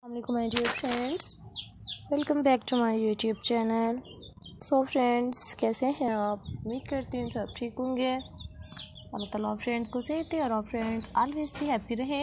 Assalamualaikum my dear friends, welcome back to my YouTube channel. So friends, कैसे हैं आप? उम्मीद करती हूँ सब ठीक होंगे। अल्लाह ताला फ्रेंड्स को सेहत और आप फ्रेंड्स ऑलवेज भी हैप्पी रहें।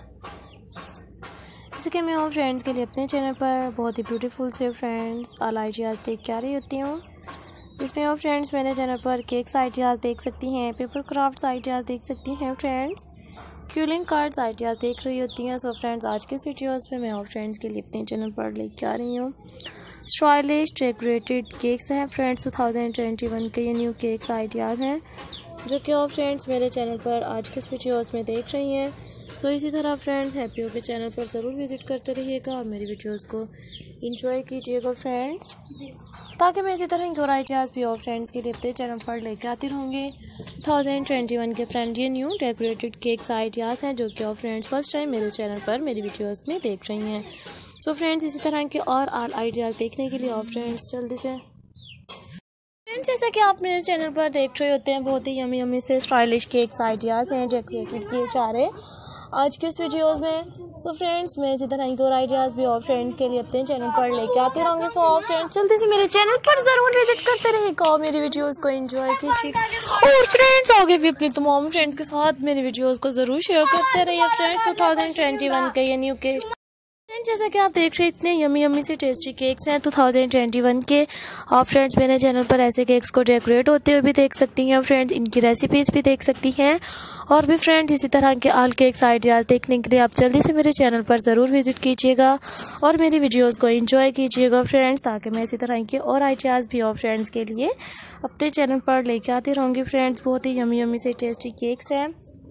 जैसे कि मैं और फ्रेंड्स के लिए अपने चैनल पर बहुत ही ब्यूटीफुल से फ्रेंड्स ऑल आइडियाज़ देख के आ रही होती हूँ, जिसमें और फ्रेंड्स मेरे चैनल पर केक्स आइडियाज़ देख सकती हैं, पेपर क्राफ्ट्स आइडियाज़ देख सकती हैं फ्रेंड्स, क्यूलिंग कार्ड्स आइडियाज़ देख रही होती हैं। सो फ्रेंड्स, आज के इस वीडियोस में मैं और फ्रेंड्स के लिए अपने चैनल पर लेके आ रही हूँ स्टाइलिश डेकोरेटेड केक्स हैं फ्रेंड्स। 2021 के ये न्यू केक्स आइडियाज़ हैं जो कि आप फ्रेंड्स मेरे चैनल पर आज के इस वीडियोस में देख रही हैं। सो इसी तरह फ्रेंड्स हैप्पी हो के चैनल पर ज़रूर विज़िट करते रहिएगा और मेरी वीडियोस को इंजॉय कीजिएगा फ्रेंड्स, ताकि मैं इसी तरह की और आइडियाज़ भी और फ्रेंड्स के लिए अपने चैनल पर लेकर आती रहूँगी। 2021 के फ्रेंड ये न्यू डेकोरेटेड केक्स आइडियाज़ हैं जो कि और फ्रेंड्स फर्स्ट टाइम मेरे चैनल पर मेरी वीडियोस में देख रही हैं। सो फ्रेंड्स, इसी तरह के और आइडियाज़ देखने के लिए और फ्रेंड्स जल्दी से फ्रेंड्स, जैसा कि आप मेरे चैनल पर देख रहे होते हैं, बहुत ही यमी से स्टाइलिश केक्स आइडियाज़ हैं डेकोरेटेड किए जा रहे आज के इस वीडियोस में। सो फ्रेंड्स, मैं इसी तरह की और आइडियाज़ भी और फ्रेंड्स के लिए अपने चैनल पर लेके आते रहूँगे। सो और फ्रेंड्स जल्दी से मेरे चैनल पर ज़रूर विजिट करते रहिएगा और मेरी वीडियोस को एंजॉय कीजिएगा और फ्रेंड्स आगे भी अपनी तमाम फ्रेंड्स के साथ मेरी वीडियोस को ज़रूर शेयर करते रहिए फ्रेंड्स। 2021 के ये न्यू केक फ्रेंड्स, जैसा कि आप देख रहे हैं, इतने यमी से टेस्टी केक्स हैं 2021 के। आप फ्रेंड्स मेरे चैनल पर ऐसे केक्स को डेकोरेट होते हुए भी देख सकती हैं फ्रेंड्स, इनकी रेसिपीज़ भी देख सकती हैं और भी फ्रेंड्स इसी तरह के ऑल केक्स आइडियाज़ देखने के लिए आप जल्दी से मेरे चैनल पर ज़रूर विजिट कीजिएगा और मेरी वीडियोज़ को एंजॉय कीजिएगा फ्रेंड्स, ताकि मैं इसी तरह के और आइडियाज़ भी और फ्रेंड्स के लिए अपने चैनल पर लेके आती रहूँगी फ्रेंड्स। बहुत ही यमी से टेस्टी केक्स हैं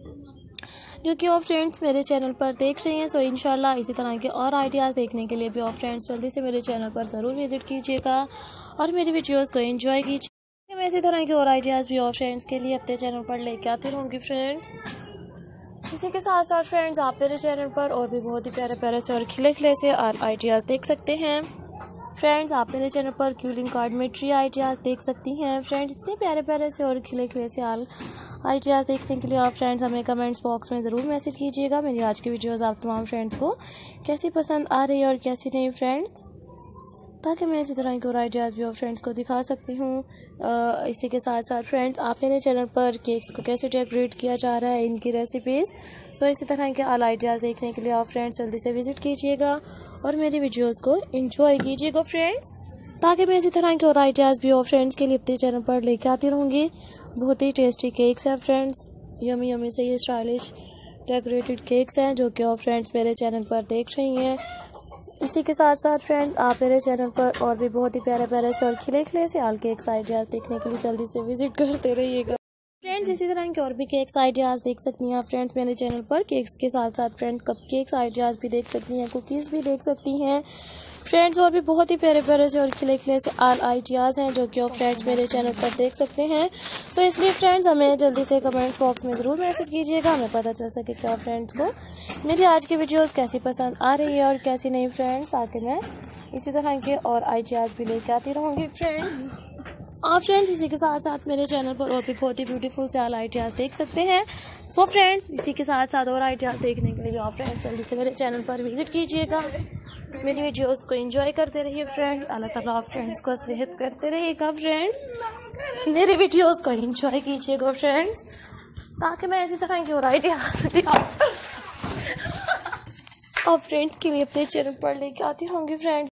जो कि और फ्रेंड्स मेरे चैनल पर देख रही हैं। सो इंशाल्लाह इसी तरह के और आइडियाज़ देखने के लिए भी और फ्रेंड्स जल्दी से मेरे चैनल पर ज़रूर विजिट कीजिएगा और मेरी वीडियोस को एंजॉय कीजिए। मैं इसी तरह के और आइडियाज़ भी और फ्रेंड्स के लिए अपने चैनल पर लेके आती रहूँगी फ्रेंड। इसी के साथ साथ फ्रेंड्स आप मेरे चैनल पर और भी बहुत ही प्यारे प्यारे से और खिले खिले से आइडियाज़ देख सकते हैं फ्रेंड्स। आप मेरे चैनल पर क्यूलिंग कार्ड में ट्री आइडियाज़ देख सकती हैं फ्रेंड्स। इतने प्यारे प्यारे से और खिले खिले से आइडियाज़ देखने के लिए आप फ्रेंड्स हमें कमेंट्स बॉक्स में ज़रूर मैसेज कीजिएगा। मेरी आज की वीडियोस आप तमाम फ्रेंड्स को कैसी पसंद आ रही है और कैसी नहीं फ्रेंड्स, ताकि मैं इसी तरह के और आइडियाज़ भी और फ्रेंड्स को दिखा सकती हूँ। इसी के साथ साथ फ्रेंड्स आप मेरे चैनल पर केक्स को कैसे डेकोरेट किया जा रहा है, इनकी रेसिपीज़, सो इसी तरह के ऑल आइडियाज़ देखने के लिए आप फ्रेंड्स जल्दी से विजिट कीजिएगा और मेरी वीडियोज़ को इंजॉय कीजिएगा फ्रेंड्स, ताकि मैं इसी तरह के और आइडियाज़ भी और फ्रेंड्स के लिए अपने चैनल पर लेके आती रहूँगी। बहुत ही टेस्टी केक्स हैं फ्रेंड्स, यमी से ये स्टाइलिश डेकोरेटेड केक्स हैं जो कि और फ्रेंड्स मेरे चैनल पर देख रही हैं। इसी के साथ साथ फ्रेंड्स आप मेरे चैनल पर और भी बहुत ही प्यारे प्यारे से और खिले खिले से ऑल केक्स आइडियाज़ देखने के लिए जल्दी से विजिट करते रहिएगा फ्रेंड्स। इसी तरह के और भी केक्स आइडियाज़ देख सकती हैं आप फ्रेंड्स मेरे चैनल पर। केक्स के साथ साथ फ्रेंड्स कप केक्स आइडियाज़ भी देख सकती हैं, कुकीज़ भी देख सकती हैं फ्रेंड्स, और भी बहुत ही प्यारे प्यारे से और खिले खिले से ऑल आइडियाज़ हैं जो कि आप फ्रेंड्स मेरे चैनल पर देख सकते हैं। सो इसलिए फ्रेंड्स हमें जल्दी से कमेंट्स बॉक्स में ज़रूर मैसेज कीजिएगा, हमें पता चल सके कि आप फ्रेंड्स को मेरी आज की वीडियोस कैसी पसंद आ रही है और कैसी नहीं फ्रेंड्स, ताकि मैं इसी तरह के और आइडियाज़ भी लेके आती रहूँगी फ्रेंड्स। आप फ्रेंड्स इसी के साथ साथ मेरे चैनल पर और भी बहुत ही ब्यूटीफुल से ऑल आइडियाज़ देख सकते हैं। सो फ्रेंड्स इसी के साथ साथ और आइडियाज़ देखने के लिए भी आप फ्रेंड्स जल्दी से मेरे चैनल पर विजिट कीजिएगा, मेरी वीडियोस को एंजॉय करते रहिए फ्रेंड्स। अल्लाह ताला आप फ्रेंड्स को सेहत करते रहिएगा फ्रेंड्स, मेरी वीडियोस को एंजॉय कीजिएगा फ्रेंड्स, ताकि मैं इसी तरह की और आइडियाज़ भी आप फ्रेंड्स के लिए अपने चैनल पर लेके आती रहूँगी फ्रेंड्स।